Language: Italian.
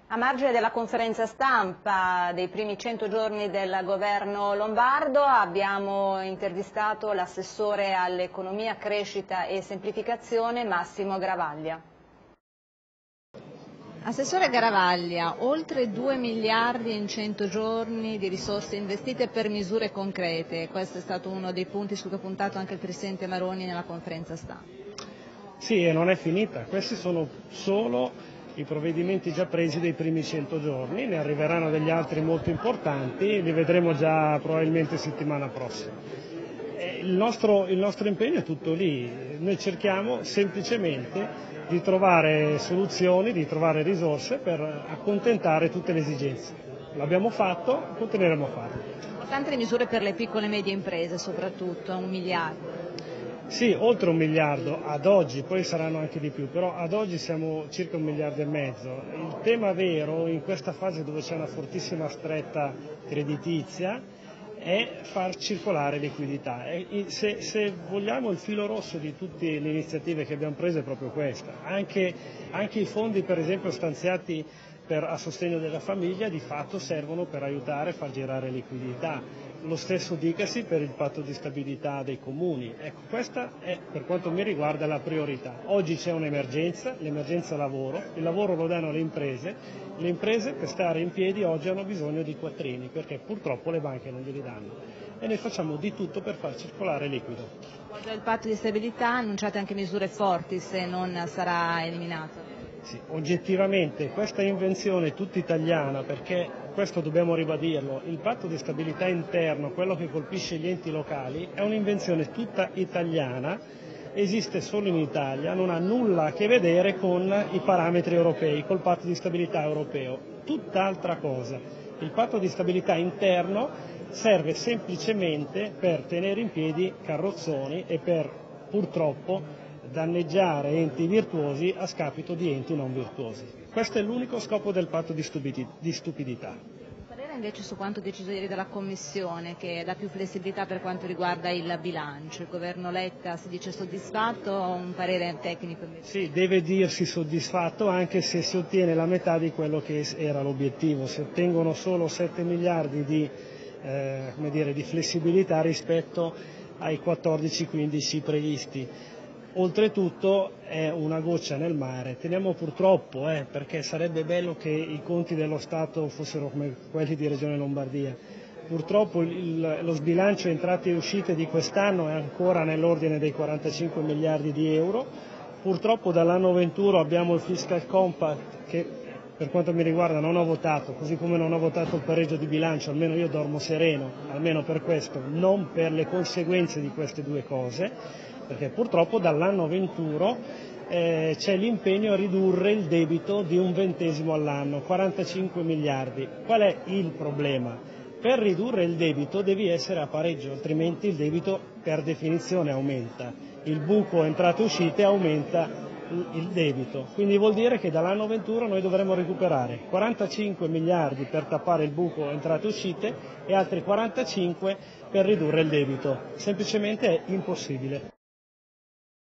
A margine della conferenza stampa dei primi 100 giorni del governo lombardo abbiamo intervistato l'assessore all'economia, crescita e semplificazione Massimo Garavaglia. Assessore Garavaglia, oltre 2 miliardi in 100 giorni di risorse investite per misure concrete, questo è stato uno dei punti su cui ha puntato anche il Presidente Maroni nella conferenza stampa. Sì, e non è finita, questi sono solo i provvedimenti già presi dei primi 100 giorni, ne arriveranno degli altri molto importanti, li vedremo già probabilmente settimana prossima. Il nostro impegno è tutto lì, noi cerchiamo semplicemente di trovare soluzioni, di trovare risorse per accontentare tutte le esigenze. L'abbiamo fatto, continueremo a farlo. Importanti le misure per le piccole e medie imprese soprattutto, 1 miliardo. Sì, oltre 1 miliardo ad oggi, poi saranno anche di più, però ad oggi siamo circa 1,5 miliardi. Il tema vero in questa fase dove c'è una fortissima stretta creditizia è far circolare liquidità. Se vogliamo il filo rosso di tutte le iniziative che abbiamo preso è proprio questa. Anche i fondi per esempio stanziati a sostegno della famiglia di fatto servono per aiutare a far girare liquidità. Lo stesso dicasi per il patto di stabilità dei comuni. Ecco, questa è per quanto mi riguarda la priorità. Oggi c'è un'emergenza, l'emergenza lavoro, il lavoro lo danno le imprese per stare in piedi oggi hanno bisogno di quattrini perché purtroppo le banche non glieli danno e noi facciamo di tutto per far circolare liquido. Oltre al patto di stabilità annunciate anche misure forti se non sarà eliminato. Sì, oggettivamente questa invenzione tutta italiana, perché questo dobbiamo ribadirlo, il patto di stabilità interno, quello che colpisce gli enti locali, è un'invenzione tutta italiana, esiste solo in Italia, non ha nulla a che vedere con i parametri europei, col patto di stabilità europeo, tutt'altra cosa. Il patto di stabilità interno serve semplicemente per tenere in piedi carrozzoni e per purtroppo danneggiare enti virtuosi a scapito di enti non virtuosi. Questo è l'unico scopo del patto di stupidità. Parere invece su quanto deciso ieri dalla Commissione, che dà più flessibilità per quanto riguarda il bilancio. Il governo Letta si dice soddisfatto o un parere tecnico invece? Sì, deve dirsi soddisfatto anche se si ottiene la metà di quello che era l'obiettivo. Si ottengono solo 7 miliardi di flessibilità rispetto ai 14-15 previsti. Oltretutto è una goccia nel mare, teniamo purtroppo, perché sarebbe bello che i conti dello Stato fossero come quelli di Regione Lombardia, purtroppo lo sbilancio entrate e uscite di quest'anno è ancora nell'ordine dei 45 miliardi di euro, purtroppo dall'anno 21 abbiamo il Fiscal Compact che per quanto mi riguarda non ho votato, così come non ho votato il pareggio di bilancio, almeno io dormo sereno, almeno per questo, non per le conseguenze di queste due cose, perché purtroppo dall'anno 21 c'è l'impegno a ridurre il debito di 1/20 all'anno, 45 miliardi. Qual è il problema? Per ridurre il debito devi essere a pareggio, altrimenti il debito per definizione aumenta. Il buco entrate-uscite aumenta il debito, quindi vuol dire che dall'anno 21 noi dovremo recuperare 45 miliardi per tappare il buco entrate-uscite e altri 45 per ridurre il debito. Semplicemente è impossibile.